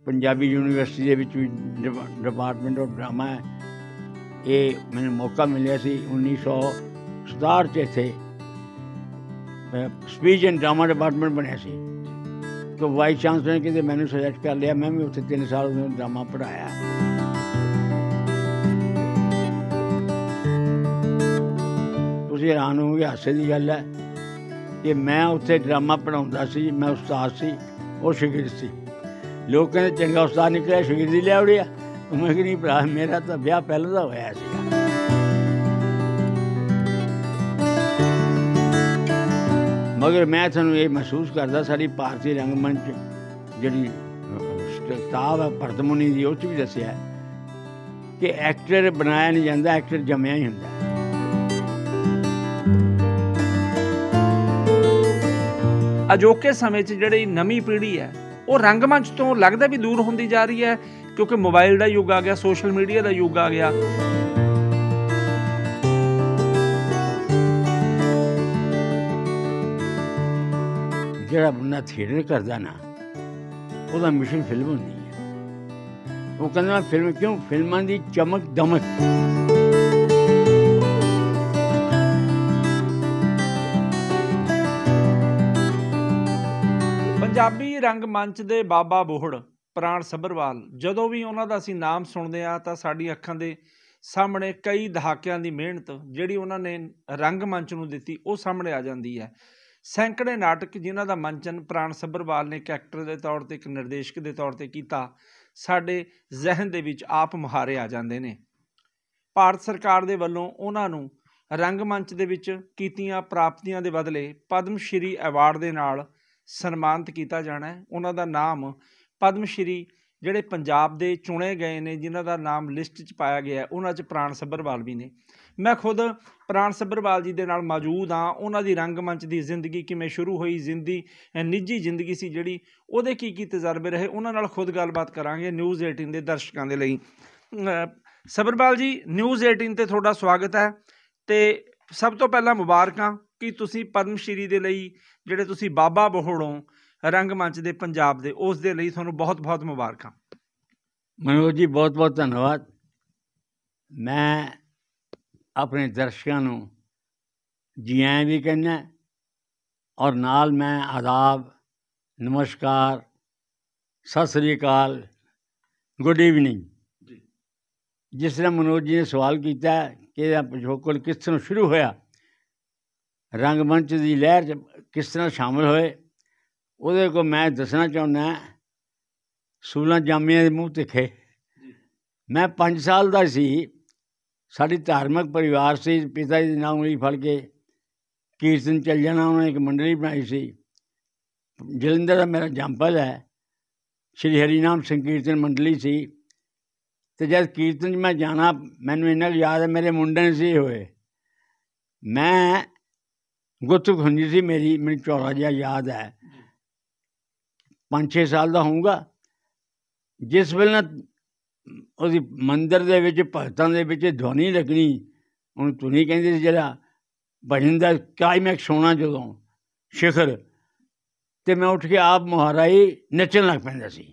Punjabi university ਦੇ ਵਿੱਚ ਵੀ department of drama ਹੈ। ਇਹ ਮੈਨੂੰ ਮੌਕਾ ਮਿਲਿਆ ਸੀ 1967 'ਚ ਇੱਥੇ ਸਪੀਚ ਐਂਡ ਡਰਾਮਾ ਡਿਪਾਰਟਮੈਂਟ ਬਣਿਆ ਸੀ। ਤਾਂ ਵਾਈਸ ਚਾਂਸਲਰ ਨੇ ਕਿਤੇ ਮੈਨੂੰ ਸਜੈਸਟ ਕਰ ਲਿਆ। ਮੈਂ ਵੀ ਉੱਥੇ 3 ਸਾਲ ਉਹਨੂੰ ਡਰਾਮਾ ਪੜ੍ਹਾਇਆ। ਤੁਸੀਂ ਹੈਰਾਨ ਹੋਵੋਗੇ, ਹਾਸੇ ਦੀ ਗੱਲ ਹੈ ਕਿ ਮੈਂ ਉੱਥੇ ਡਰਾਮਾ ਪੜ੍ਹਾਉਂਦਾ ਸੀ। ਮੈਂ ਉਸਤਾਦ ਸੀ, ਉਹ ਸ਼ਾਗਿਰਦ ਸੀ। ਲੋਕ ਕਹਿੰਦੇ ਚੰਗਾ ਉਸਤਾਦ ਨਿਕਲਿਆ, ਸ਼ਾਗਿਰਦੀ ਲਿਆ ਉੜਿਆ। ਮੈਂ ਕਿ ਨਹੀਂ ਭਰਾ, ਮੇਰਾ ਤਾਂ ਵਿਆਹ ਪਹਿਲਾਂ ਦਾ ਹੋਇਆ ਸੀਗਾ। ਮਗਰ ਮੈਂ ਤੁਹਾਨੂੰ ਇਹ ਮਹਿਸੂਸ ਕਰਦਾ, ਸਾਡੀ ਭਾਰਤੀ ਰੰਗਮੰਚ ਜਿਹੜੀ ਕਿਤਾਬ ਹੈ ਭਰਤ ਮੁਨੀ ਦੀ, ਉਹ 'ਚ ਵੀ ਦੱਸਿਆ ਕਿ ਐਕਟਰ ਬਣਾਇਆ ਨਹੀਂ ਜਾਂਦਾ, ਐਕਟਰ ਜੰਮਿਆ ਹੀ ਹੁੰਦਾ। ਅਜੋਕੇ ਸਮੇਂ 'ਚ ਜਿਹੜੀ ਨਵੀਂ ਪੀੜ੍ਹੀ ਹੈ ਉਹ ਰੰਗਮੰਚ ਤੋਂ ਲੱਗਦਾ ਵੀ ਦੂਰ ਹੁੰਦੀ ਜਾ ਰਹੀ ਹੈ, ਕਿਉਂਕਿ ਮੋਬਾਈਲ ਦਾ ਯੁੱਗ ਆ ਗਿਆ, ਸੋਸ਼ਲ ਮੀਡੀਆ ਦਾ ਯੁੱਗ ਆ ਗਿਆ। ਜਿਹੜਾ ਬੰਦਾ ਥੀਏਟਰ ਕਰਦਾ ਨਾ, ਉਹਦਾ ਮਿਸ਼ਨ ਫਿਲਮ ਹੁੰਦੀ ਹੈ। ਉਹ ਕਹਿੰਦਾ ਮੈਂ ਫਿਲਮ ਕਿਉਂ? ਫਿਲਮਾਂ ਦੀ ਚਮਕ ਦਮਕ। ਪੰਜਾਬੀ ਰੰਗਮੰਚ ਦੇ ਬਾਬਾ ਬੋਹੜ ਪ੍ਰਾਣ ਸੱਭਰਵਾਲ, ਜਦੋਂ ਵੀ ਉਹਨਾਂ ਦਾ ਅਸੀਂ ਨਾਮ ਸੁਣਦੇ ਹਾਂ ਤਾਂ ਸਾਡੀ ਅੱਖਾਂ ਦੇ ਸਾਹਮਣੇ ਕਈ ਦਹਾਕਿਆਂ ਦੀ ਮਿਹਨਤ ਜਿਹੜੀ ਉਹਨਾਂ ਨੇ ਰੰਗਮੰਚ ਨੂੰ ਦਿੱਤੀ ਉਹ ਸਾਹਮਣੇ ਆ ਜਾਂਦੀ ਹੈ। ਸੈਂਕੜੇ ਨਾਟਕ ਜਿਨ੍ਹਾਂ ਦਾ ਮੰਚਨ ਪ੍ਰਾਣ ਸੱਭਰਵਾਲ ਨੇ ਇੱਕ ਐਕਟਰ ਦੇ ਤੌਰ 'ਤੇ, ਇੱਕ ਨਿਰਦੇਸ਼ਕ ਦੇ ਤੌਰ 'ਤੇ ਕੀਤਾ, ਸਾਡੇ ਜ਼ਿਹਨ ਦੇ ਵਿੱਚ ਆਪ ਮੁਹਾਰੇ ਆ ਜਾਂਦੇ ਨੇ। ਭਾਰਤ ਸਰਕਾਰ ਦੇ ਵੱਲੋਂ ਉਹਨਾਂ ਨੂੰ ਰੰਗਮੰਚ ਦੇ ਵਿੱਚ ਕੀਤੀਆਂ ਪ੍ਰਾਪਤੀਆਂ ਦੇ ਬਦਲੇ ਪਦਮ ਸ਼੍ਰੀ ਐਵਾਰਡ ਦੇ ਨਾਲ ਸਨਮਾਨਿਤ ਕੀਤਾ ਜਾਣਾ ਹੈ। ਉਹਨਾਂ ਦਾ ਨਾਮ ਪਦਮ ਸ਼੍ਰੀ ਜਿਹੜੇ ਪੰਜਾਬ ਦੇ ਚੁਣੇ ਗਏ ਨੇ, ਜਿਨ੍ਹਾਂ ਦਾ ਨਾਮ ਲਿਸਟ 'ਚ ਪਾਇਆ ਗਿਆ, ਉਹਨਾਂ 'ਚ ਪ੍ਰਾਣ ਸੱਭਰਵਾਲ ਵੀ ਨੇ। ਮੈਂ ਖੁਦ ਪ੍ਰਾਣ ਸੱਭਰਵਾਲ ਜੀ ਦੇ ਨਾਲ ਮੌਜੂਦ ਹਾਂ। ਉਹਨਾਂ ਦੀ ਰੰਗਮੰਚ ਦੀ ਜ਼ਿੰਦਗੀ ਕਿਵੇਂ ਸ਼ੁਰੂ ਹੋਈ, ਨਿੱਜੀ ਜ਼ਿੰਦਗੀ ਸੀ ਜਿਹੜੀ, ਉਹਦੇ ਕੀ ਤਜਰਬੇ ਰਹੇ, ਉਹਨਾਂ ਨਾਲ ਖੁਦ ਗੱਲਬਾਤ ਕਰਾਂਗੇ ਨਿਊਜ਼ 18 ਦੇ ਦਰਸ਼ਕਾਂ ਦੇ ਲਈ। ਸੱਭਰਵਾਲ ਜੀ, ਨਿਊਜ਼ 18 'ਤੇ ਤੁਹਾਡਾ ਸਵਾਗਤ ਹੈ। ਅਤੇ ਸਭ ਤੋਂ ਪਹਿਲਾਂ ਮੁਬਾਰਕਾਂ ਕਿ ਤੁਸੀਂ ਪਦਮ ਸ਼੍ਰੀ ਦੇ ਲਈ ਜਿਹੜੇ ਤੁਸੀਂ ਬਾਬਾ ਬੋਹੜੋਂ ਰੰਗਮੰਚ ਦੇ ਪੰਜਾਬ ਦੇ, ਉਸ ਦੇ ਲਈ ਤੁਹਾਨੂੰ ਬਹੁਤ ਬਹੁਤ ਮੁਬਾਰਕਾਂ। ਮਨੋਜ ਜੀ, ਬਹੁਤ ਬਹੁਤ ਧੰਨਵਾਦ। ਮੈਂ ਆਪਣੇ ਦਰਸ਼ਕਾਂ ਨੂੰ ਜੀ ਆਇਆਂ ਵੀ ਕਹਿੰਦਾ, ਔਰ ਨਾਲ ਮੈਂ ਆਦਾਬ, ਨਮਸਕਾਰ, ਸਤਿ ਸ੍ਰੀ ਅਕਾਲ, ਗੁੱਡ ਈਵਨਿੰਗ। ਜਿਸ ਤਰ੍ਹਾਂ ਮਨੋਜ ਜੀ ਨੇ ਸਵਾਲ ਕੀਤਾ ਕਿ ਇਹਦਾ ਪਿਛੋਕੜ ਕਿਸ ਤਰ੍ਹਾਂ ਸ਼ੁਰੂ ਹੋਇਆ, ਰੰਗਮੰਚ ਦੀ ਲਹਿਰ 'ਚ ਕਿਸ ਤਰ੍ਹਾਂ ਸ਼ਾਮਿਲ ਹੋਏ, ਉਹਦੇ ਕੋਲ ਮੈਂ ਦੱਸਣਾ ਚਾਹੁੰਦਾ। ਸੂਲਾਂ ਜਾਮੀਆਂ ਦੇ ਮੂੰਹ ਤਿੱਖੇ। ਮੈਂ 5 ਸਾਲ ਦਾ ਸੀ। ਸਾਡੀ ਧਾਰਮਿਕ ਪਰਿਵਾਰ ਸੀ। ਪਿਤਾ ਜੀ ਦੇ ਨਾਮ ਉਂਗਲੀ ਫੜ ਕੇ ਕੀਰਤਨ ਚੱਲ ਜਾਣਾ। ਉਹਨਾਂ ਨੇ ਇੱਕ ਮੰਡਲੀ ਬਣਾਈ ਸੀ। ਜਲੰਧਰ ਦਾ ਮੇਰਾ ਜੰਪਲ ਹੈ, ਸ਼੍ਰੀ ਹਰੀਨਾਮ ਸੰਕੀਰਤਨ ਮੰਡਲੀ ਸੀ। ਅਤੇ ਜਦ ਕੀਰਤਨ 'ਚ ਮੈਂ ਜਾਣਾ, ਮੈਨੂੰ ਇੰਨਾ ਕੁ ਯਾਦ ਹੈ, ਮੇਰੇ ਮੁੰਡੇ ਨੇ ਸੀ ਹੋਏ। ਮੈਂ ਗੁੱਤਕ ਹੁੰਦੀ ਸੀ ਮੇਰੀ, ਮੈਨੂੰ ਝੋਲਾ ਜਿਹਾ ਯਾਦ ਹੈ, 5-6 ਸਾਲ ਦਾ ਹੋਊਗਾ। ਜਿਸ ਵੇਲੇ ਨਾ ਉਹਦੀ ਮੰਦਰ ਦੇ ਵਿੱਚ ਭਗਤਾਂ ਦੇ ਵਿੱਚ ਧੁਨੀ ਲੱਗਣੀ, ਉਹਨੂੰ ਧੁਨੀ ਕਹਿੰਦੇ ਸੀ, ਜਿਹੜਾ ਭਜਨ ਦਾ ਕਲਾਈਮੈਕਸ ਹੋਣਾ ਜਦੋਂ ਸ਼ਿਖਰ, ਅਤੇ ਮੈਂ ਉੱਠ ਕੇ ਆਪ ਮੁਹਾਰਾ ਹੀ ਨੱਚਣ ਲੱਗ ਪੈਂਦਾ ਸੀ।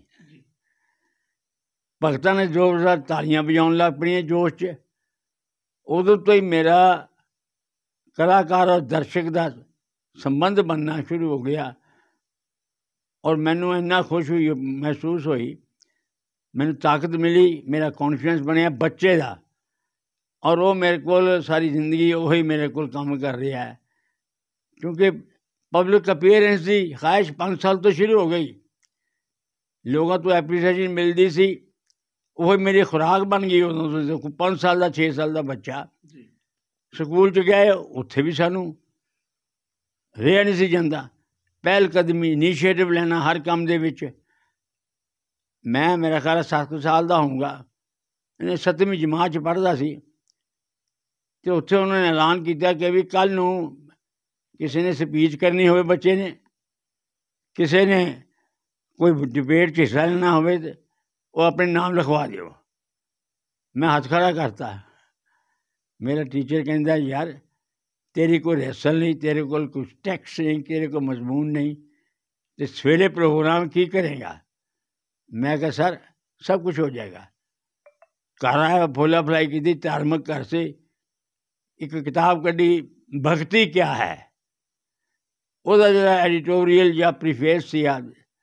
ਭਗਤਾਂ ਨੇ ਜ਼ੋਰਦਾਰ ਤਾਲੀਆਂ ਵਜਾਉਣ ਲੱਗ ਪਈਆਂ ਜੋਸ਼ 'ਚ। ਉਦੋਂ ਤੋਂ ਹੀ ਮੇਰਾ ਕਲਾਕਾਰ ਔਰ ਦਰਸ਼ਕ ਦਾ ਸੰਬੰਧ ਬਣਨਾ ਸ਼ੁਰੂ ਹੋ ਗਿਆ। ਔਰ ਮੈਨੂੰ ਇੰਨਾ ਖੁਸ਼ ਹੋਈ ਮਹਿਸੂਸ ਹੋਈ, ਮੈਨੂੰ ਤਾਕਤ ਮਿਲੀ, ਮੇਰਾ ਕੌਨਫੀਡੈਂਸ ਬਣਿਆ ਬੱਚੇ ਦਾ। ਔਰ ਉਹ ਮੇਰੇ ਕੋਲ ਸਾਰੀ ਜ਼ਿੰਦਗੀ ਉਹੀ ਮੇਰੇ ਕੋਲ ਕੰਮ ਕਰ ਰਿਹਾ ਹੈ, ਕਿਉਂਕਿ ਪਬਲਿਕ ਅਪੀਅਰੈਂਸ ਦੀ ਖਾਹਿਸ਼ 5 ਸਾਲ ਤੋਂ ਸ਼ੁਰੂ ਹੋ ਗਈ। ਲੋਕਾਂ ਤੋਂ ਐਪਰੀਸੀਏਸ਼ਨ ਮਿਲਦੀ ਸੀ, ਉਹ ਮੇਰੀ ਖੁਰਾਕ ਬਣ ਗਈ। ਉਦੋਂ ਤੋਂ 5 ਸਾਲ ਦਾ 6 ਸਾਲ ਦਾ ਬੱਚਾ ਸਕੂਲ 'ਚ ਗਏ, ਉੱਥੇ ਵੀ ਸਾਨੂੰ ਰਿਹਾ ਨਹੀਂ ਸੀ ਜਾਂਦਾ। ਪਹਿਲ ਕਦਮੀ, ਇਨੀਸ਼ੀਏਟਿਵ ਲੈਣਾ ਹਰ ਕੰਮ ਦੇ ਵਿੱਚ। ਮੈਂ ਮੇਰਾ ਖਿਆਲ 7 ਸਾਲ ਦਾ ਹੋਊਗਾ, ਇਹਨੇ 7ਵੀਂ ਜਮਾਤ 'ਚ ਪੜ੍ਹਦਾ ਸੀ। ਅਤੇ ਉੱਥੇ ਉਹਨਾਂ ਨੇ ਐਲਾਨ ਕੀਤਾ ਕਿ ਵੀ ਕੱਲ੍ਹ ਨੂੰ ਕਿਸੇ ਨੇ ਸਪੀਚ ਕਰਨੀ ਹੋਵੇ, ਬੱਚੇ ਨੇ, ਕਿਸੇ ਨੇ ਕੋਈ ਡਿਬੇਟ 'ਚ ਹਿੱਸਾ ਲੈਣਾ ਹੋਵੇ, ਤਾਂ ਉਹ ਆਪਣੇ ਨਾਮ ਲਿਖਵਾ ਦਿਓ। ਮੈਂ ਹੱਥ ਖੜ੍ਹਾ ਕਰਤਾ। ਮੇਰਾ ਟੀਚਰ ਕਹਿੰਦਾ, ਯਾਰ ਤੇਰੀ ਕੋਈ ਰਿਹਰਸਲ ਨਹੀਂ, ਤੇਰੇ ਕੋਲ ਕੁਛ ਟੈਕਸਟ ਨਹੀਂ, ਤੇਰੇ ਕੋਲ ਮਜ਼ਮੂਨ ਨਹੀਂ, ਅਤੇ ਸਵੇਰੇ ਪ੍ਰੋਗਰਾਮ ਕੀ ਕਰੇਗਾ? मैं कहा सर सब कुछ हो जाएगा। घर आया, फुल अप्लाई की, धार्मिक घर से एक किताब कढ़ी भगती क्या है, ਉਹਦਾ ਜਿਹੜਾ ਐਡੀਟੋਰੀਅਲ ਜਾਂ ਪ੍ਰੀਫੇਸ ਸੀ ਆ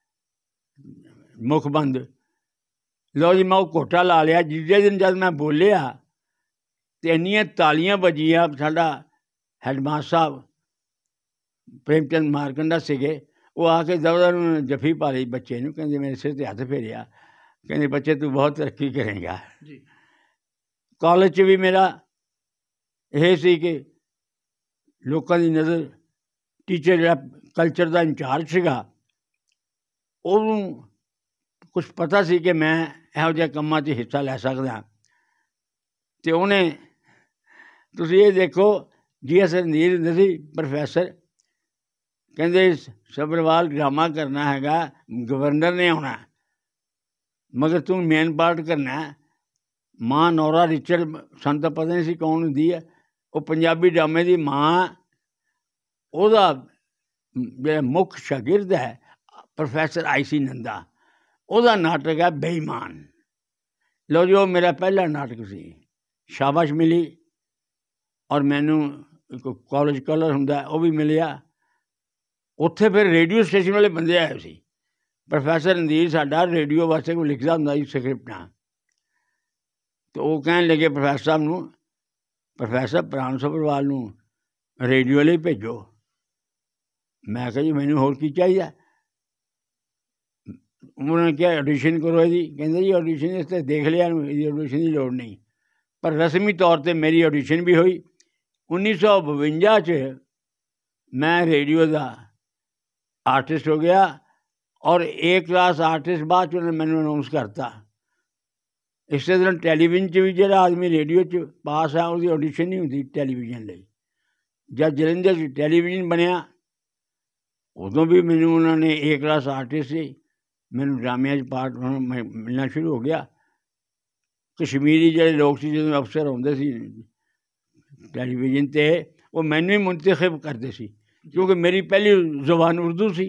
ਮੁਖਬੰਦ, ਲਓ ਜੀ ਮੈਂ ਉਹ ਘੋਟਾ ਲਾ ਲਿਆ। ਜਿਸ ਦਿਨ ਜਦ ਮੈਂ ਬੋਲਿਆ ਤੇ ਇੰਨੀਆਂ ਤਾਲੀਆਂ ਵੱਜੀਆਂ। ਸਾਡਾ ਹੈਡਮਾਸਟਰ ਸਾਹਿਬ ਪ੍ਰੇਮਚੰਦ ਮਾਰਕੰਡਾ ਸੀਗੇ, ਉਹ ਆ ਕੇ ਦਵਦਾ ਨੂੰ ਜੱਫੀ ਪਾ ਲਈ ਬੱਚੇ ਨੂੰ, ਕਹਿੰਦੇ ਮੇਰੇ ਸਿਰ 'ਤੇ ਹੱਥ ਫੇਰਿਆ, ਕਹਿੰਦੇ ਬੱਚੇ ਤੂੰ ਬਹੁਤ ਤਰੱਕੀ ਕਰੇਗਾ। ਕਾਲਜ 'ਚ ਵੀ ਮੇਰਾ ਇਹ ਸੀ ਕਿ ਲੋਕਾਂ ਦੀ ਨਜ਼ਰ, ਟੀਚਰ ਜਿਹੜਾ ਕਲਚਰ ਦਾ ਇੰਚਾਰਜ ਸੀਗਾ, ਉਹਨੂੰ ਕੁਛ ਪਤਾ ਸੀ ਕਿ ਮੈਂ ਇਹੋ ਜਿਹੇ ਕੰਮਾਂ 'ਚ ਹਿੱਸਾ ਲੈ ਸਕਦਾ। ਅਤੇ ਉਹਨੇ, ਤੁਸੀਂ ਇਹ ਦੇਖੋ, GS ਰਣਧੀਰ ਹੁੰਦੇ ਸੀ ਪ੍ਰੋਫੈਸਰ, ਕਹਿੰਦੇ ਸੱਭਰਵਾਲ ਡਰਾਮਾ ਕਰਨਾ ਹੈਗਾ, ਗਵਰਨਰ ਨੇ ਆਉਣਾ, ਮਗਰ ਤੂੰ ਮੇਨ ਪਾਰਟ ਕਰਨਾ। ਮਾਂ ਨੌਰਾ ਰਿਚਰਡ, ਸਾਨੂੰ ਤਾਂ ਪਤਾ ਨਹੀਂ ਸੀ ਕੌਣ ਹੁੰਦੀ ਹੈ, ਉਹ ਪੰਜਾਬੀ ਡਰਾਮੇ ਦੀ ਮਾਂ, ਉਹਦਾ ਜਿਹੜਾ ਮੁੱਖ ਸ਼ਾਗਿਰਦ ਹੈ ਪ੍ਰੋਫੈਸਰ IC ਨੰਦਾ, ਉਹਦਾ ਨਾਟਕ ਹੈ ਬੇਈਮਾਨ। ਲਓ ਜੀ, ਉਹ ਮੇਰਾ ਪਹਿਲਾ ਨਾਟਕ ਸੀ। ਸ਼ਾਬਾਸ਼ ਮਿਲੀ, ਔਰ ਮੈਨੂੰ ਇੱਕ ਕਾਲਜ ਕਲਰ ਹੁੰਦਾ ਉਹ ਵੀ ਮਿਲਿਆ। ਉੱਥੇ ਫਿਰ ਰੇਡੀਓ ਸਟੇਸ਼ਨ ਵਾਲੇ ਬੰਦੇ ਆਏ ਸੀ। ਪ੍ਰੋਫੈਸਰ ਰਣਧੀਰ ਸਾਡਾ ਰੇਡੀਓ ਵਾਸਤੇ ਕੋਈ ਲਿਖਦਾ ਹੁੰਦਾ ਸੀ ਸਕ੍ਰਿਪਟਾਂ, ਅਤੇ ਉਹ ਕਹਿਣ ਲੱਗੇ ਪ੍ਰੋਫੈਸਰ ਸਾਹਿਬ ਨੂੰ, ਪ੍ਰੋਫੈਸਰ ਪ੍ਰਾਣ ਸੱਭਰਵਾਲ ਨੂੰ ਰੇਡੀਓ ਲਈ ਭੇਜੋ। ਮੈਂ ਕਿਹਾ ਜੀ ਮੈਨੂੰ ਹੋਰ ਕੀ ਚਾਹੀਦਾ। ਉਹਨਾਂ ਨੇ ਕਿਹਾ ਆਡੀਸ਼ਨ ਕਰੋ ਇਹਦੀ। ਕਹਿੰਦੇ ਜੀ ਆਡੀਸ਼ਨ ਇਸ 'ਤੇ ਦੇਖ ਲਿਆ, ਇਹਦੀ ਆਡੀਸ਼ਨ ਦੀ ਲੋੜ ਨਹੀਂ। ਪਰ ਰਸਮੀ ਤੌਰ 'ਤੇ ਮੇਰੀ ਆਡੀਸ਼ਨ ਵੀ ਹੋਈ। 1952 'ਚ ਮੈਂ ਰੇਡੀਓ ਦਾ ਆਰਟਿਸਟ ਹੋ ਗਿਆ, ਔਰ A ਕਲਾਸ ਆਰਟਿਸਟ ਬਾਅਦ 'ਚ ਉਹਨੇ ਮੈਨੂੰ ਅਨਾਊਂਸ ਕਰਤਾ। ਇਸੇ ਤਰ੍ਹਾਂ ਟੈਲੀਵਿਜ਼ਨ 'ਚ ਵੀ ਜਿਹੜਾ ਆਦਮੀ ਰੇਡੀਓ 'ਚ ਪਾਸ ਆ, ਉਹਦੀ ਆਡੀਸ਼ਨ ਨਹੀਂ ਹੁੰਦੀ ਟੈਲੀਵਿਜ਼ਨ ਲਈ। ਜਦ ਜਲੰਧਰ 'ਚ ਟੈਲੀਵਿਜ਼ਨ ਬਣਿਆ, ਉਦੋਂ ਵੀ ਮੈਨੂੰ ਉਹਨਾਂ ਨੇ A ਕਲਾਸ ਆਰਟਿਸਟ ਸੀ, ਮੈਨੂੰ ਡਰਾਮਿਆਂ 'ਚ ਪਾਰਟ ਮਿਲਣਾ ਸ਼ੁਰੂ ਹੋ ਗਿਆ। ਕਸ਼ਮੀਰੀ ਜਿਹੜੇ ਲੋਕ ਸੀ, ਜਦੋਂ ਅਫਸਰ ਆਉਂਦੇ ਸੀ ਟੈਲੀਵਿਜ਼ਨ 'ਤੇ, ਉਹ ਮੈਨੂੰ ਹੀ ਮੁੰਤਖਬ ਕਰਦੇ ਸੀ, ਕਿਉਂਕਿ ਮੇਰੀ ਪਹਿਲੀ ਜ਼ੁਬਾਨ ਉਰਦੂ ਸੀ।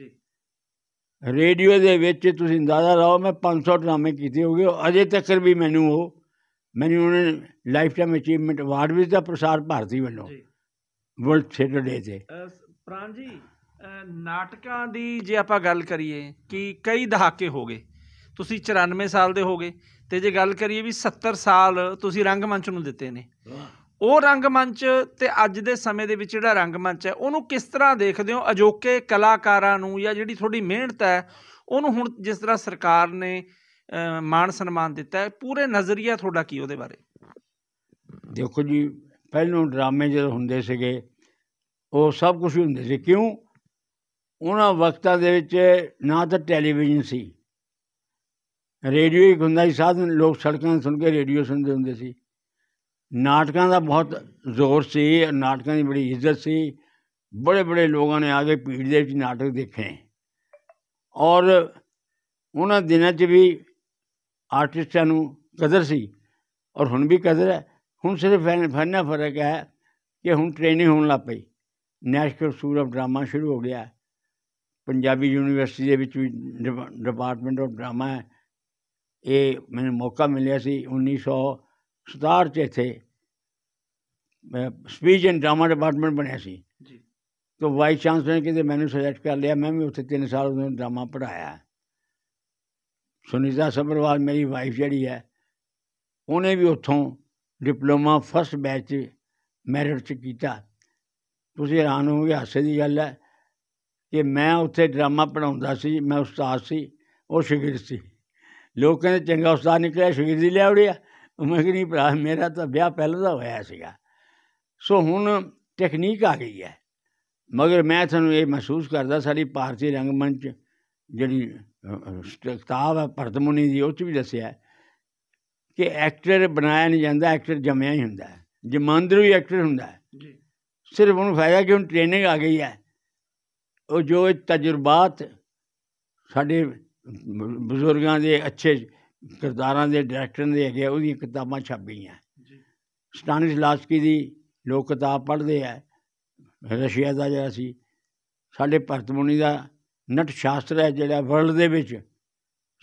ਰੇਡੀਓ ਦੇ ਵਿੱਚ ਤੁਸੀਂ ਅੰਦਾਜ਼ਾ ਲਾਓ, ਮੈਂ 500 ਡਰਾਮੇ ਕੀਤੇ ਹੋ ਗਏ। ਅਜੇ ਤੱਕ ਵੀ ਮੈਨੂੰ ਉਹਨਾਂ ਨੇ ਲਾਈਫ ਟਾਈਮ ਅਚੀਵਮੈਂਟ ਅਵਾਰਡ ਵੀ ਦਿੱਤਾ ਪ੍ਰਸਾਰ ਭਾਰਤੀ ਵੱਲੋਂ, ਵਰਲਡ ਥੀਏਟਰ ਡੇ 'ਤੇ। ਪ੍ਰਾਣ ਜੀ, ਨਾਟਕਾਂ ਦੀ ਜੇ ਆਪਾਂ ਗੱਲ ਕਰੀਏ ਕਿ ਕਈ ਦਹਾਕੇ ਹੋ ਗਏ, ਤੁਸੀਂ 94 ਸਾਲ ਦੇ ਹੋ ਗਏ, ਅਤੇ ਜੇ ਗੱਲ ਕਰੀਏ ਵੀ 70 ਸਾਲ ਤੁਸੀਂ ਰੰਗਮੰਚ ਨੂੰ ਦਿੱਤੇ ਨੇ, ਉਹ ਰੰਗਮੰਚ ਅਤੇ ਅੱਜ ਦੇ ਸਮੇਂ ਦੇ ਵਿੱਚ ਜਿਹੜਾ ਰੰਗਮੰਚ ਹੈ, ਉਹਨੂੰ ਕਿਸ ਤਰ੍ਹਾਂ ਦੇਖਦੇ ਹੋ? ਅਜੋਕੇ ਕਲਾਕਾਰਾਂ ਨੂੰ, ਜਾਂ ਜਿਹੜੀ ਤੁਹਾਡੀ ਮਿਹਨਤ ਹੈ ਉਹਨੂੰ ਹੁਣ ਜਿਸ ਤਰ੍ਹਾਂ ਸਰਕਾਰ ਨੇ ਮਾਣ ਸਨਮਾਨ ਦਿੱਤਾ ਹੈ, ਪੂਰੇ ਨਜ਼ਰੀਆ ਤੁਹਾਡਾ ਕੀ ਉਹਦੇ ਬਾਰੇ? ਦੇਖੋ ਜੀ, ਪਹਿਲੋਂ ਡਰਾਮੇ ਜਦੋਂ ਹੁੰਦੇ ਸੀਗੇ, ਉਹ ਸਭ ਕੁਛ ਹੀ ਹੁੰਦੇ ਸੀ। ਕਿਉਂ? ਉਹਨਾਂ ਵਕਤਾਂ ਦੇ ਵਿੱਚ ਨਾ ਤਾਂ ਟੈਲੀਵਿਜ਼ਨ ਸੀ, ਰੇਡੀਓ ਇੱਕ ਹੁੰਦਾ ਸੀ ਸਾਧਨ, ਲੋਕ ਸੜਕਾਂ 'ਤੇ ਸੁਣ ਕੇ ਰੇਡੀਓ ਸੁਣਦੇ ਹੁੰਦੇ ਸੀ। ਨਾਟਕਾਂ ਦਾ ਬਹੁਤ ਜ਼ੋਰ ਸੀ, ਨਾਟਕਾਂ ਦੀ ਬੜੀ ਇੱਜ਼ਤ ਸੀ, ਬੜੇ ਬੜੇ ਲੋਕਾਂ ਨੇ ਆ ਕੇ ਭੀੜ ਦੇ ਵਿੱਚ ਨਾਟਕ ਦੇਖੇ। ਔਰ ਉਹਨਾਂ ਦਿਨਾਂ 'ਚ ਵੀ ਆਰਟਿਸਟਾਂ ਨੂੰ ਕਦਰ ਸੀ, ਔਰ ਹੁਣ ਵੀ ਕਦਰ ਹੈ। ਹੁਣ ਸਿਰਫ ਇੰਨਾ ਫਰਕ ਹੈ ਕਿ ਹੁਣ ਟ੍ਰੇਨਿੰਗ ਹੋਣ ਲੱਗ ਪਈ, ਨੈਸ਼ਨਲ ਸਕੂਲ ਆਫ ਡਰਾਮਾ ਸ਼ੁਰੂ ਹੋ ਗਿਆ। ਪੰਜਾਬੀ ਯੂਨੀਵਰਸਿਟੀ ਦੇ ਵਿੱਚ ਵੀ ਡਿਪਾਰਟਮੈਂਟ ਆਫ ਡਰਾਮਾ ਹੈ। ਇਹ ਮੈਨੂੰ ਮੌਕਾ ਮਿਲਿਆ ਸੀ 1967 'ਚ, ਇੱਥੇ ਸਪੀਚ ਐਂਡ ਡਰਾਮਾ ਡਿਪਾਰਟਮੈਂਟ ਬਣਿਆ ਸੀ। ਤਾਂ ਵਾਈਸ ਚਾਂਸਲਰ ਨੇ ਕਿਤੇ ਮੈਨੂੰ ਸਿਲੈਕਟ ਕਰ ਲਿਆ। ਮੈਂ ਵੀ ਉੱਥੇ 3 ਸਾਲ ਉਹਨਾਂ ਨੂੰ ਡਰਾਮਾ ਪੜ੍ਹਾਇਆ। ਸੁਨੀਤਾ ਸੱਭਰਵਾਲ ਮੇਰੀ ਵਾਈਫ ਜਿਹੜੀ ਹੈ, ਉਹਨੇ ਵੀ ਉੱਥੋਂ ਡਿਪਲੋਮਾ ਫਸਟ ਬੈਚ ਮੈਰਿਟ 'ਚ ਕੀਤਾ। ਤੁਸੀਂ ਹੈਰਾਨ ਹੋਵੋਗੇ, ਹਾਸੇ ਦੀ ਗੱਲ ਹੈ ਕਿ ਮੈਂ ਉੱਥੇ ਡਰਾਮਾ ਪੜ੍ਹਾਉਂਦਾ ਸੀ, ਮੈਂ ਉਸਤਾਦ ਸੀ, ਉਹ ਸ਼ਾਗਿਰਦ ਸੀ। ਲੋਕ ਕਹਿੰਦੇ ਚੰਗਾ ਉਸਤਾਦ ਨਿਕਲਿਆ, ਸ਼ਾਗਿਰਦੀ ਲੈ ਵੜਿਆ। ਮੈਂ ਕਿਹਾ ਨਹੀਂ ਭਰਾ, ਮੇਰਾ ਤਾਂ ਵਿਆਹ ਪਹਿਲਾਂ ਦਾ ਹੋਇਆ ਸੀਗਾ। ਸੋ ਹੁਣ ਟੈਕਨੀਕ ਆ ਗਈ ਹੈ, ਮਗਰ ਮੈਂ ਤੁਹਾਨੂੰ ਇਹ ਮਹਿਸੂਸ ਕਰਦਾ, ਸਾਡੀ ਭਾਰਤੀ ਰੰਗਮੰਚ ਜਿਹੜੀ ਕਿਤਾਬ ਹੈ ਭਰਤ ਮੁਨੀ ਦੀ, ਉਹ 'ਚ ਵੀ ਦੱਸਿਆ ਕਿ ਐਕਟਰ ਬਣਾਇਆ ਨਹੀਂ ਜਾਂਦਾ, ਐਕਟਰ ਜੰਮਿਆ ਹੀ ਹੁੰਦਾ ਹੈ, ਜਮਾਂਦਰੂ ਹੀ ਐਕਟਰ ਹੁੰਦਾ ਹੈ। ਸਿਰਫ ਉਹਨੂੰ ਫਾਇਦਾ ਕਿ ਹੁਣ ਟ੍ਰੇਨਿੰਗ ਆ ਗਈ ਹੈ। ਉਹ ਜੋ ਤਜਰਬਾਤ ਸਾਡੇ ਬਜ਼ੁਰਗਾਂ ਦੇ, ਅੱਛੇ ਕਿਰਦਾਰਾਂ ਦੇ, ਡਾਇਰੈਕਟਰਾਂ ਦੇ ਹੈਗੇ, ਉਹਦੀਆਂ ਕਿਤਾਬਾਂ ਛਪ ਗਈਆਂ। ਸਟਾਨਿਸਲਾਵਸਕੀ ਦੀ ਲੋਕ ਕਿਤਾਬ ਪੜ੍ਹਦੇ ਹੈ, ਰਸ਼ੀਆ ਦਾ ਜਿਹੜਾ ਸੀ। ਸਾਡੇ ਭਰਤ ਮੁਨੀ ਦਾ ਨਟ ਸ਼ਾਸਤਰ ਹੈ, ਜਿਹੜਾ ਵਰਲਡ ਦੇ ਵਿੱਚ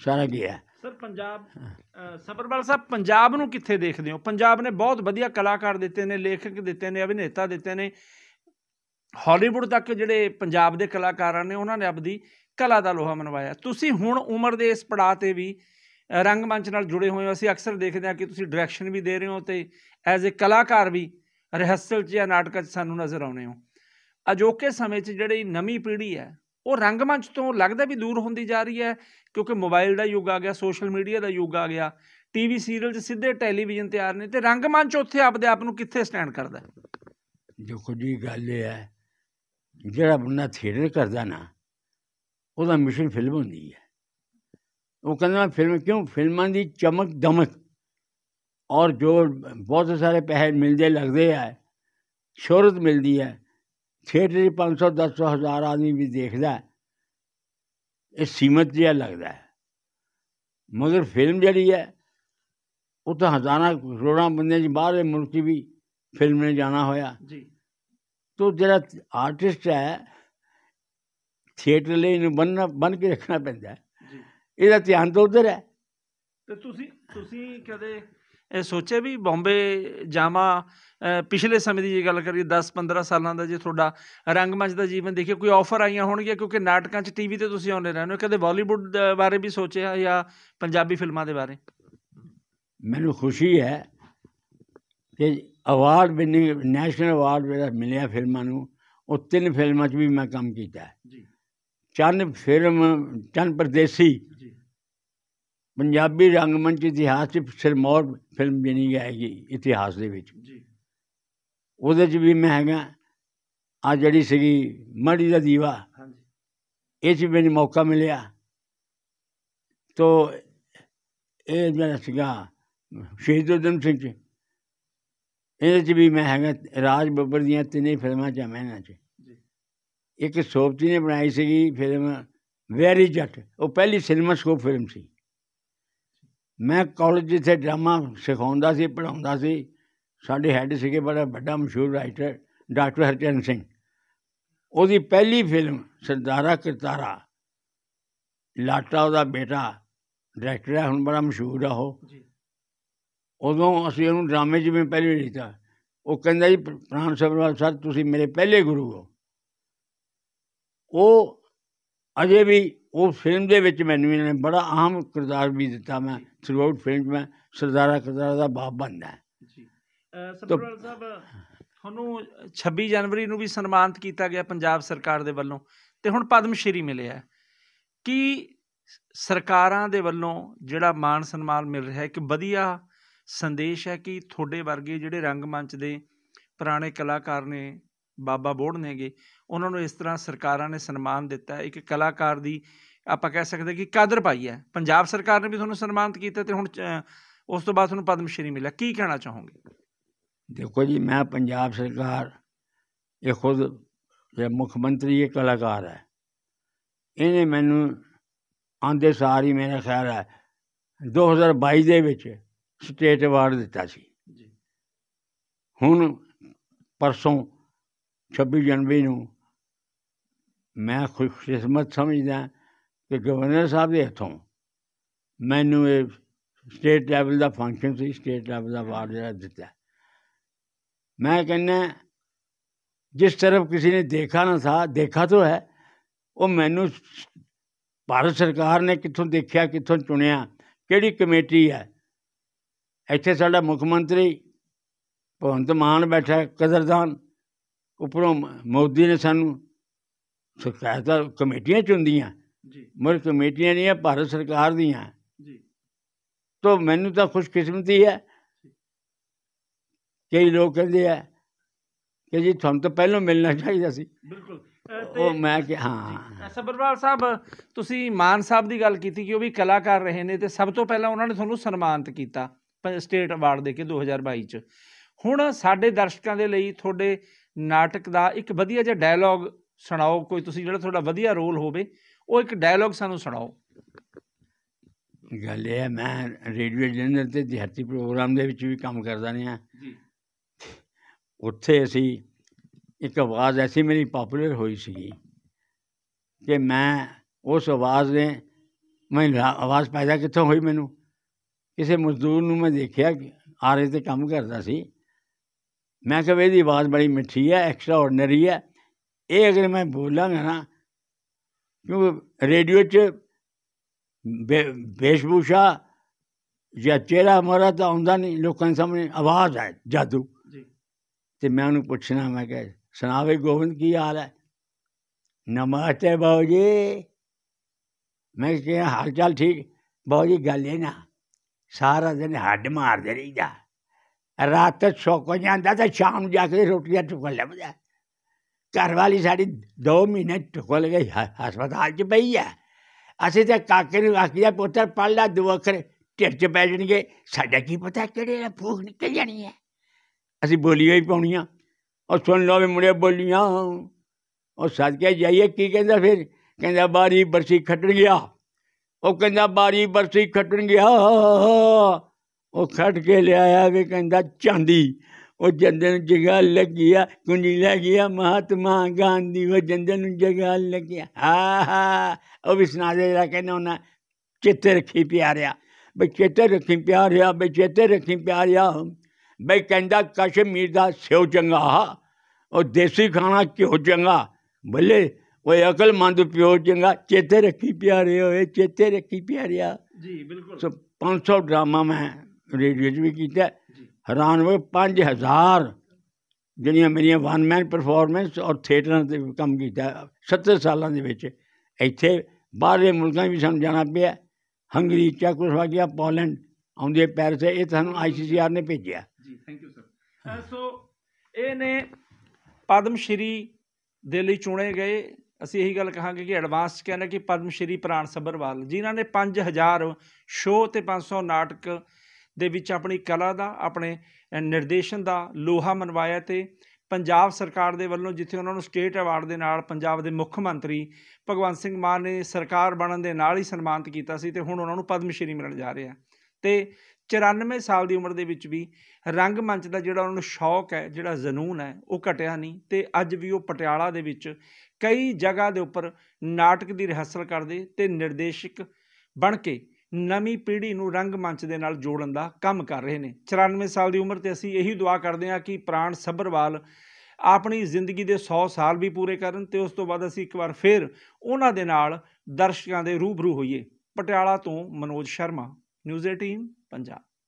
ਸਾਰਾ ਗਿਆ। ਸਰ ਪੰਜਾਬ ਸੱਭਰਵਾਲ ਸਾਹਿਬ, ਪੰਜਾਬ ਨੂੰ ਕਿੱਥੇ ਦੇਖਦੇ ਹੋ? ਪੰਜਾਬ ਨੇ ਬਹੁਤ ਵਧੀਆ ਕਲਾਕਾਰ ਦਿੱਤੇ ਨੇ, ਲੇਖਕ ਦਿੱਤੇ ਨੇ, ਅਭਿਨੇਤਾ ਦਿੱਤੇ ਨੇ। ਹਾਲੀਵੁੱਡ ਤੱਕ ਜਿਹੜੇ ਪੰਜਾਬ ਦੇ ਕਲਾਕਾਰਾਂ ਨੇ ਉਹਨਾਂ ਨੇ ਆਪਦੀ ਕਲਾ ਦਾ ਲੋਹਾ ਮਨਵਾਇਆ। ਤੁਸੀਂ ਹੁਣ ਉਮਰ ਦੇ ਇਸ ਪੜਾਅ 'ਤੇ ਵੀ ਰੰਗਮੰਚ ਨਾਲ ਜੁੜੇ ਹੋਏ ਹੋ। ਅਸੀਂ ਅਕਸਰ ਦੇਖਦੇ ਹਾਂ ਕਿ ਤੁਸੀਂ ਡਾਇਰੈਕਸ਼ਨ ਵੀ ਦੇ ਰਹੇ ਹੋ ਅਤੇ ਐਜ਼ ਏ ਕਲਾਕਾਰ ਵੀ ਰਿਹਰਸਲ 'ਚ ਜਾਂ ਨਾਟਕਾਂ 'ਚ ਸਾਨੂੰ ਨਜ਼ਰ ਆਉਂਦੇ ਹੋ। ਅਜੋਕੇ ਸਮੇਂ 'ਚ ਜਿਹੜੀ ਨਵੀਂ ਪੀੜ੍ਹੀ ਹੈ ਉਹ ਰੰਗਮੰਚ ਤੋਂ ਲੱਗਦਾ ਵੀ ਦੂਰ ਹੁੰਦੀ ਜਾ ਰਹੀ ਹੈ, ਕਿਉਂਕਿ ਮੋਬਾਈਲ ਦਾ ਯੁੱਗ ਆ ਗਿਆ, ਸੋਸ਼ਲ ਮੀਡੀਆ ਦਾ ਯੁੱਗ ਆ ਗਿਆ, TV ਸੀਰੀਅਲ 'ਚ ਸਿੱਧੇ ਟੈਲੀਵਿਜ਼ਨ ਤੇ ਆ ਰਹੇ ਨੇ, ਅਤੇ ਰੰਗਮੰਚ ਉੱਥੇ ਆਪਦੇ ਆਪ ਨੂੰ ਕਿੱਥੇ ਸਟੈਂਡ ਕਰਦਾ? ਦੇਖੋ ਜੀ, ਗੱਲ ਇਹ ਹੈ, ਜਿਹੜਾ ਬੰਦਾ ਥੀਏਟਰ ਕਰਦਾ ਨਾ, ਉਹਦਾ ਮਿਸ਼ਨ ਫਿਲਮ ਹੁੰਦੀ ਹੈ। ਉਹ ਕਹਿੰਦਾ ਫਿਲਮ ਕਿਉਂ? ਫਿਲਮਾਂ ਦੀ ਚਮਕ ਦਮਕ ਔਰ ਜੋ ਬਹੁਤ ਸਾਰੇ ਪੈਸੇ ਮਿਲਦੇ ਲੱਗਦੇ ਹੈ, ਸ਼ੋਹਰਤ ਮਿਲਦੀ ਹੈ। ਥੀਏਟਰ 'ਚ 500 1000 1000 ਆਦਮੀ ਵੀ ਦੇਖਦਾ, ਇਹ ਸੀਮਤ ਜਿਹਾ ਲੱਗਦਾ ਹੈ। ਮਗਰ ਫਿਲਮ ਜਿਹੜੀ ਹੈ ਉਹ ਤਾਂ ਹਜ਼ਾਰਾਂ ਕਰੋੜਾਂ ਬੰਦਿਆਂ 'ਚ ਬਾਹਰਲੇ ਮੁਲਕ 'ਚ ਵੀ ਫਿਲਮ ਨੇ ਜਾਣਾ ਹੋਇਆ ਜੀ। ਤੋ ਜਿਹੜਾ ਆਰਟਿਸਟ ਹੈ ਥੀਏਟਰ ਲਈ ਇਹਨੂੰ ਬੰਨ੍ਹ ਕੇ ਰੱਖਣਾ ਪੈਂਦਾ, ਇਹਦਾ ਧਿਆਨ ਤਾਂ ਉੱਧਰ ਹੈ। ਅਤੇ ਤੁਸੀਂ ਕਦੇ ਇਹ ਸੋਚਿਆ ਵੀ ਬੰਬੇ ਜਾਵਾਂ? ਪਿਛਲੇ ਸਮੇਂ ਦੀ ਜੇ ਗੱਲ ਕਰੀਏ 10-15 ਸਾਲਾਂ ਦਾ, ਜੇ ਤੁਹਾਡਾ ਰੰਗਮੰਚ ਦਾ ਜੀਵਨ ਦੇਖੀਏ, ਕੋਈ ਆਫਰ ਆਈਆਂ ਹੋਣਗੀਆਂ, ਕਿਉਂਕਿ ਨਾਟਕਾਂ 'ਚ TV 'ਤੇ ਤੁਸੀਂ ਆਉਂਦੇ ਰਹਿੰਦੇ ਹੋ। ਕਦੇ ਬਾਲੀਵੁੱਡ ਬਾਰੇ ਵੀ ਸੋਚਿਆ ਜਾਂ ਪੰਜਾਬੀ ਫਿਲਮਾਂ ਦੇ ਬਾਰੇ? ਮੈਨੂੰ ਖੁਸ਼ੀ ਹੈ ਕਿ ਅਵਾਰਡ ਵਿਨਿੰਗ ਨੈਸ਼ਨਲ ਅਵਾਰਡ ਜਿਹੜਾ ਮਿਲਿਆ ਫਿਲਮਾਂ ਨੂੰ, ਉਹ 3 ਫਿਲਮਾਂ 'ਚ ਵੀ ਮੈਂ ਕੰਮ ਕੀਤਾ ਜੀ। ਚੰਨ ਪਰਦੇਸੀ ਪੰਜਾਬੀ ਰੰਗਮੰਚ ਇਤਿਹਾਸ 'ਚ ਸਿਰਮੌਰ ਫਿਲਮ ਬਣੀ ਜਾਏਗੀ ਇਤਿਹਾਸ ਦੇ ਵਿੱਚ, ਉਹਦੇ 'ਚ ਵੀ ਮੈਂ ਹੈਗਾ। ਆ ਜਿਹੜੀ ਸੀਗੀ ਮੜੀ ਦਾ ਦੀਵਾ, ਇਹ 'ਚ ਮੈਨੂੰ ਮੌਕਾ ਮਿਲਿਆ। ਤੋ ਇਹ ਜਿਹੜਾ ਸੀਗਾ ਸ਼ਹੀਦ ਊਧਮ ਸਿੰਘ 'ਚ, ਇਹਦੇ 'ਚ ਵੀ ਮੈਂ ਹੈਗਾ। ਰਾਜ ਬੱਬਰ ਦੀਆਂ 3 ਫਿਲਮਾਂ 'ਚ ਮੈਂ ਇਹਨਾਂ 'ਚ। ਇੱਕ ਸੋਭਤੀ ਨੇ ਬਣਾਈ ਸੀਗੀ ਫਿਲਮ ਵੈਰੀ ਜੱਟ, ਉਹ ਪਹਿਲੀ ਸਿਨੇਮਾਸਕੋਪ ਫਿਲਮ ਸੀ। ਮੈਂ ਕਾਲਜ ਜਿੱਥੇ ਡਰਾਮਾ ਸਿਖਾਉਂਦਾ ਸੀ, ਪੜ੍ਹਾਉਂਦਾ ਸੀ, ਸਾਡੇ ਹੈੱਡ ਸੀਗੇ ਬੜਾ ਵੱਡਾ ਮਸ਼ਹੂਰ ਰਾਈਟਰ ਡਾਕਟਰ ਹਰਚਰਨ ਸਿੰਘ। ਉਹਦੀ ਪਹਿਲੀ ਫਿਲਮ ਸਰਦਾਰਾ ਕਰਤਾਰਾ, ਲਾਟਾ ਉਹਦਾ ਬੇਟਾ ਡਾਇਰੈਕਟਰ ਹੈ, ਹੁਣ ਬੜਾ ਮਸ਼ਹੂਰ ਆ ਉਹ। ਉਦੋਂ ਅਸੀਂ ਉਹਨੂੰ ਡਰਾਮੇ 'ਚ ਵੀ ਪਹਿਲੇ ਲਿਖਤਾ। ਉਹ ਕਹਿੰਦਾ ਜੀ ਪ੍ਰਾਣ ਸੱਭਰਵਾਲ ਸਰ, ਤੁਸੀਂ ਮੇਰੇ ਪਹਿਲੇ ਗੁਰੂ ਹੋ। ਉਹ ਅਜੇ ਵੀ ਉਹ ਫਿਲਮ ਦੇ ਵਿੱਚ ਮੈਨੂੰ ਇਹਨਾਂ ਨੇ ਬੜਾ ਅਹਿਮ ਕਿਰਦਾਰ ਵੀ ਦਿੱਤਾ। ਮੈਂ ਥਰੂ ਆਊਟ ਫਿਲਮ 'ਚ ਮੈਂ ਸਰਦਾਰਾ ਕਰਤਾਰਾ ਦਾ ਬਾਪ ਬਣਦਾ ਜੀ। ਸੱਭਰਵਾਲ ਸਾਹਿਬ, ਤੁਹਾਨੂੰ 26 ਜਨਵਰੀ ਨੂੰ ਵੀ ਸਨਮਾਨਿਤ ਕੀਤਾ ਗਿਆ ਪੰਜਾਬ ਸਰਕਾਰ ਦੇ ਵੱਲੋਂ, ਅਤੇ ਹੁਣ ਪਦਮ ਸ਼੍ਰੀ ਮਿਲਿਆ। ਕੀ ਸਰਕਾਰਾਂ ਦੇ ਵੱਲੋਂ ਜਿਹੜਾ ਮਾਣ ਸਨਮਾਨ ਮਿਲ ਰਿਹਾ, ਇੱਕ ਵਧੀਆ ਸੰਦੇਸ਼ ਹੈ ਕਿ ਤੁਹਾਡੇ ਵਰਗੇ ਜਿਹੜੇ ਰੰਗਮੰਚ ਦੇ ਪੁਰਾਣੇ ਕਲਾਕਾਰ ਨੇ, ਬਾਬਾ ਬੋਹੜ ਨੇਗੇ, ਉਹਨਾਂ ਨੂੰ ਇਸ ਤਰ੍ਹਾਂ ਸਰਕਾਰਾਂ ਨੇ ਸਨਮਾਨ ਦਿੱਤਾ, ਇੱਕ ਕਲਾਕਾਰ ਦੀ ਆਪਾਂ ਕਹਿ ਸਕਦੇ ਕਿ ਕਦਰ ਪਾਈ ਹੈ। ਪੰਜਾਬ ਸਰਕਾਰ ਨੇ ਵੀ ਤੁਹਾਨੂੰ ਸਨਮਾਨਿਤ ਕੀਤਾ ਅਤੇ ਹੁਣ ਉਸ ਤੋਂ ਬਾਅਦ ਤੁਹਾਨੂੰ ਪਦਮ ਸ਼੍ਰੀ ਮਿਲਿਆ, ਕੀ ਕਹਿਣਾ ਚਾਹੋਗੇ? ਦੇਖੋ ਜੀ, ਮੈਂ ਪੰਜਾਬ ਸਰਕਾਰ, ਇਹ ਖੁਦ ਮੁੱਖ ਮੰਤਰੀ ਇਹ ਕਲਾਕਾਰ ਹੈ, ਇਹਨੇ ਮੈਨੂੰ ਆਉਂਦੇ ਸਾਰ ਹੀ ਮੇਰਾ ਖਿਆਲ ਹੈ 2022 ਦੇ ਵਿੱਚ ਸਟੇਟ ਅਵਾਰਡ ਦਿੱਤਾ ਸੀ। ਹੁਣ ਪਰਸੋਂ 26 ਜਨਵਰੀ ਨੂੰ ਮੈਂ ਖੁਸ਼ਕਿਸਮਤ ਸਮਝਦਾ ਕਿ ਗਵਰਨਰ ਸਾਹਿਬ ਦੇ ਹੱਥੋਂ ਮੈਨੂੰ ਇਹ ਸਟੇਟ ਲੈਵਲ ਦਾ ਫੰਕਸ਼ਨ ਸੀ, ਸਟੇਟ ਲੈਵਲ ਦਾ ਅਵਾਰਡ ਜਿਹੜਾ ਦਿੱਤਾ। मैं कहना जिस तरफ किसी ने देखा ना था, देखा तो है, वो मैनू भारत सरकार ने कितों देखा, कितों चुनिया, किहड़ी कमेटी है। इत्थे साडा मुख मंत्री भगवंत मान बैठा कदरदान, उपरों मोदी ने सानू शिकायत कमेटियां चुनदियां, मगर कमेटियां नहीं है भारत सरकार दियां। तो मैनू तो खुशकिस्मती है। कई लोग कहते हैं कि जी तुहानू तो पहलों मिलना चाहिए सी। बिल्कुल ਉਹ ਮੈਂ ਕਿ ਹਾਂ। ਸੱਭਰਵਾਲ ਸਾਹਿਬ, ਤੁਸੀਂ ਮਾਨ ਸਾਹਿਬ ਦੀ ਗੱਲ ਕੀਤੀ ਕਿ ਉਹ ਵੀ ਕਲਾਕਾਰ ਰਹੇ ਨੇ, ਅਤੇ ਸਭ ਤੋਂ ਪਹਿਲਾਂ ਉਹਨਾਂ ਨੇ ਤੁਹਾਨੂੰ ਸਨਮਾਨਿਤ ਕੀਤਾ ਸਟੇਟ ਅਵਾਰਡ ਦੇ ਕੇ 2022 'ਚ। ਹੁਣ ਸਾਡੇ ਦਰਸ਼ਕਾਂ ਦੇ ਲਈ ਤੁਹਾਡੇ ਨਾਟਕ ਦਾ ਇੱਕ ਵਧੀਆ ਜਿਹਾ ਡਾਇਲੋਗ ਸੁਣਾਓ, ਕੋਈ ਤੁਸੀਂ ਜਿਹੜਾ ਤੁਹਾਡਾ ਵਧੀਆ ਰੋਲ ਹੋਵੇ, ਉਹ ਇੱਕ ਡਾਇਲੋਗ ਸਾਨੂੰ ਸੁਣਾਓ। ਗੱਲ ਇਹ ਹੈ, ਮੈਂ ਰੇਡੀਓ ਜਲੰਧਰ ਅਤੇ ਦਿਹਾਤੀ ਪ੍ਰੋਗਰਾਮ ਦੇ ਵਿੱਚ ਵੀ ਕੰਮ ਕਰਦਾ ਰਿਹਾ। ਉੱਥੇ ਅਸੀਂ ਇੱਕ ਆਵਾਜ਼ ਐਸੀ ਮੇਰੀ ਪਾਪੂਲਰ ਹੋਈ ਸੀਗੀ ਕਿ ਮੈਂ ਉਸ ਆਵਾਜ਼ ਨੇ ਮੈਨੂੰ ਆਵਾਜ਼ ਪੈਦਾ ਕਿੱਥੋਂ ਹੋਈ? ਮੈਨੂੰ ਕਿਸੇ ਮਜ਼ਦੂਰ ਨੂੰ ਮੈਂ ਦੇਖਿਆ ਕਿ ਆਰੇ 'ਤੇ ਕੰਮ ਕਰਦਾ ਸੀ। ਮੈਂ ਕਿਹਾ ਵੀ ਇਹਦੀ ਆਵਾਜ਼ ਬੜੀ ਮਿੱਠੀ ਹੈ, ਐਕਸਟਰਾ ਆਰਡੀਨਰੀ ਹੈ। ਇਹ ਅਗਰ ਮੈਂ ਬੋਲਾਂਗਾ ਨਾ, ਕਿਉਂਕਿ ਰੇਡੀਓ 'ਚ ਵੇਸ਼ਭੂਸ਼ਾ ਜਾਂ ਚਿਹਰਾ ਮੋਹਰਾ ਤਾਂ ਆਉਂਦਾ ਨਹੀਂ ਲੋਕਾਂ ਦੇ ਸਾਹਮਣੇ, ਆਵਾਜ਼ ਹੈ ਜਾਦੂ। ਅਤੇ ਮੈਂ ਉਹਨੂੰ ਪੁੱਛਣਾ, ਮੈਂ ਕਿਹਾ ਸੁਣਾ ਬਈ ਗੋਬਿੰਦ ਕੀ ਹਾਲ ਹੈ? ਨਮਸਤੇ ਬਾਊ ਜੀ। ਮੈਂ ਕਿਹਾ ਹਾਲ ਚਾਲ ਠੀਕ? ਬਾਊ ਜੀ ਗੱਲ ਇਹ ਨਾ, ਸਾਰਾ ਦਿਨ ਹੱਡ ਮਾਰਦੇ ਰਹੀਦਾ, ਰਾਤ ਸੁੱਕ ਜਾਂਦਾ ਤਾਂ ਸ਼ਾਮ ਨੂੰ ਜਾ ਕੇ ਰੋਟੀਆਂ ਟੁਕਣ ਲੱਭਦਾ। ਘਰ ਵਾਲੀ ਸਾਡੀ 2 ਮਹੀਨੇ ਟੁਕਲ ਗਈ, ਹਸਪਤਾਲ 'ਚ ਪਈ ਹੈ। ਅਸੀਂ ਤਾਂ ਕਾਕੇ ਨੂੰ ਆਖੀਦਾ ਪੁੱਤਰ ਪੜ੍ਹ ਲਾ 2 ਅੱਖਰ ਢਿੱਡ 'ਚ ਪੈ ਜਾਣਗੇ, ਸਾਡਾ ਕੀ ਪਤਾ ਕਿਹੜੇ ਨਾਲ ਫੂਕ ਨਿਕਲ ਜਾਣੀ ਹੈ। ਅਸੀਂ ਬੋਲੀਆਂ ਹੀ ਪਾਉਣੀਆਂ। ਉਹ ਸੁਣ ਲਓ ਵੀ ਮੁੰਡੇ ਬੋਲੀਆਂ। ਉਹ ਸਦਕੇ ਜਾਈਏ। ਕੀ ਕਹਿੰਦਾ ਫਿਰ? ਕਹਿੰਦਾ ਬਾਰੀ ਬਰਸੀ ਖੱਟਣ ਗਿਆ। ਉਹ ਕਹਿੰਦਾ ਬਾਰੀ ਬਰਸੀ ਖੱਟਣ ਗਿਆ, ਉਹ ਖੱਟ ਕੇ ਲਿਆਇਆ ਵੀ ਕਹਿੰਦਾ ਚਾਂਦੀ। ਉਹ ਜੰਦੇ ਨੂੰ ਜਗ੍ਹਾ ਲੱਗੀ ਆ, ਕੁੰਡੀ ਲੈ ਗਿਆ ਮਹਾਤਮਾ ਗਾਂਧੀ, ਉਹ ਜੰਦੇ ਨੂੰ ਜਗ੍ਹਾ ਲੱਗਿਆ। ਹਾਂ ਉਹ ਵੀ ਸੁਣਾ ਦੇ ਜਿਹੜਾ ਕਹਿੰਦਾ ਉਹਨਾਂ ਚੇਤੇ ਰੱਖੀ ਪਿਆਰਿਆ, ਬਈ ਚੇਤੇ ਰੱਖੀ ਪਿਆਰਿਆ, ਬਈ ਚੇਤੇ ਰੱਖੀ ਪਿਆਰਿਆ। ਬਈ ਕਹਿੰਦਾ ਕਸ਼ਮੀਰ ਦਾ ਸਿਓ ਚੰਗਾ, ਉਹ ਦੇਸੀ ਖਾਣਾ ਘਿਓ ਚੰਗਾ, ਬੱਲੇ ਉਹ ਅਕਲਮੰਦ ਪਿਓ ਚੰਗਾ, ਚੇਤੇ ਰੱਖੀ ਪਿਆਰੇ ਹੋਏ, ਚੇਤੇ ਰੱਖੀ ਪਿਆਰਿਆ। ਜੀ ਬਿਲਕੁਲ। ਸੋ 500 ਡਰਾਮਾ ਮੈਂ ਰੇਡੀਓ 'ਚ ਵੀ ਕੀਤਾ। ਹੈਰਾਨ ਹੋਏ 5000 ਜਿਹੜੀਆਂ ਮੇਰੀਆਂ 1 ਮੈਨ ਪਰਫੋਰਮੈਂਸ ਔਰ ਥੀਏਟਰਾਂ 'ਤੇ ਵੀ ਕੰਮ ਕੀਤਾ 70 ਸਾਲਾਂ ਦੇ ਵਿੱਚ। ਇੱਥੇ ਬਾਹਰਲੇ ਮੁਲਕਾਂ 'ਚ ਵੀ ਸਾਨੂੰ ਜਾਣਾ ਪਿਆ, ਹੰਗਰੀ, ਚੈਕੋਸਲੋਵਾਕੀਆ, ਪੋਲੈਂਡ ਆਉਂਦੇ ਪੈਰਿਸ। ਇਹ ਸਾਨੂੰ ICCR ਨੇ ਭੇਜਿਆ। ਜੀ ਥੈਂਕ ਯੂ ਸਰ। ਸੋ ਇਹ ਨੇ ਪਦਮ ਸ਼੍ਰੀ ਦੇ ਲਈ ਚੁਣੇ ਗਏ। ਅਸੀਂ ਇਹੀ ਗੱਲ ਕਹਾਂਗੇ ਕਿ ਐਡਵਾਂਸ 'ਚ ਕਹਿੰਦੇ ਕਿ ਪਦਮ ਸ਼੍ਰੀ ਪ੍ਰਾਣ ਸੱਭਰਵਾਲ, ਜਿਨ੍ਹਾਂ ਨੇ 5000 ਸ਼ੋਅ ਅਤੇ 500 ਨਾਟਕ ਦੇ ਵਿੱਚ ਆਪਣੀ ਕਲਾ ਦਾ, ਆਪਣੇ ਨਿਰਦੇਸ਼ਨ ਦਾ ਲੋਹਾ ਮਨਵਾਇਆ। ਅਤੇ ਪੰਜਾਬ ਸਰਕਾਰ ਦੇ ਵੱਲੋਂ ਜਿੱਥੇ ਉਹਨਾਂ ਨੂੰ ਸਟੇਟ ਅਵਾਰਡ ਦੇ ਨਾਲ ਪੰਜਾਬ ਦੇ ਮੁੱਖ ਮੰਤਰੀ ਭਗਵੰਤ ਸਿੰਘ ਮਾਨ ਨੇ ਸਰਕਾਰ ਬਣਨ ਦੇ ਨਾਲ ਹੀ ਸਨਮਾਨਿਤ ਕੀਤਾ ਸੀ, ਅਤੇ ਹੁਣ ਉਹਨਾਂ ਨੂੰ ਪਦਮ ਸ਼੍ਰੀ ਮਿਲਣ ਜਾ ਰਿਹਾ। ਅਤੇ 94 ਸਾਲ ਦੀ ਉਮਰ ਦੇ ਵਿੱਚ ਵੀ ਰੰਗਮੰਚ ਦਾ ਜਿਹੜਾ ਉਹਨਾਂ ਨੂੰ ਸ਼ੌਕ ਹੈ, ਜਿਹੜਾ ਜਨੂੰਨ ਹੈ, ਉਹ ਘਟਿਆ ਨਹੀਂ। ਅਤੇ ਅੱਜ ਵੀ ਉਹ ਪਟਿਆਲਾ ਦੇ ਵਿੱਚ ਕਈ ਜਗ੍ਹਾ ਦੇ ਉੱਪਰ ਨਾਟਕ ਦੀ ਰਿਹਰਸਲ ਕਰਦੇ ਅਤੇ ਨਿਰਦੇਸ਼ਕ ਬਣ ਕੇ ਨਵੀਂ ਪੀੜ੍ਹੀ ਨੂੰ ਰੰਗਮੰਚ ਦੇ ਨਾਲ ਜੋੜਨ ਦਾ ਕੰਮ ਕਰ ਰਹੇ ਨੇ। 94 ਸਾਲ ਦੀ ਉਮਰ 'ਤੇ ਅਸੀਂ ਇਹੀ ਦੁਆ ਕਰਦੇ ਹਾਂ ਕਿ ਪ੍ਰਾਣ ਸੱਭਰਵਾਲ ਆਪਣੀ ਜ਼ਿੰਦਗੀ ਦੇ 100 ਸਾਲ ਵੀ ਪੂਰੇ ਕਰਨ, ਅਤੇ ਉਸ ਤੋਂ ਬਾਅਦ ਅਸੀਂ ਇੱਕ ਵਾਰ ਫਿਰ ਉਹਨਾਂ ਦੇ ਨਾਲ ਦਰਸ਼ਕਾਂ ਦੇ ਰੂਬਰੂ ਹੋਈਏ। ਪਟਿਆਲਾ ਤੋਂ ਮਨੋਜ ਸ਼ਰਮਾ, ਨਿਊਜ਼ 18 ਪੰਜਾਬ।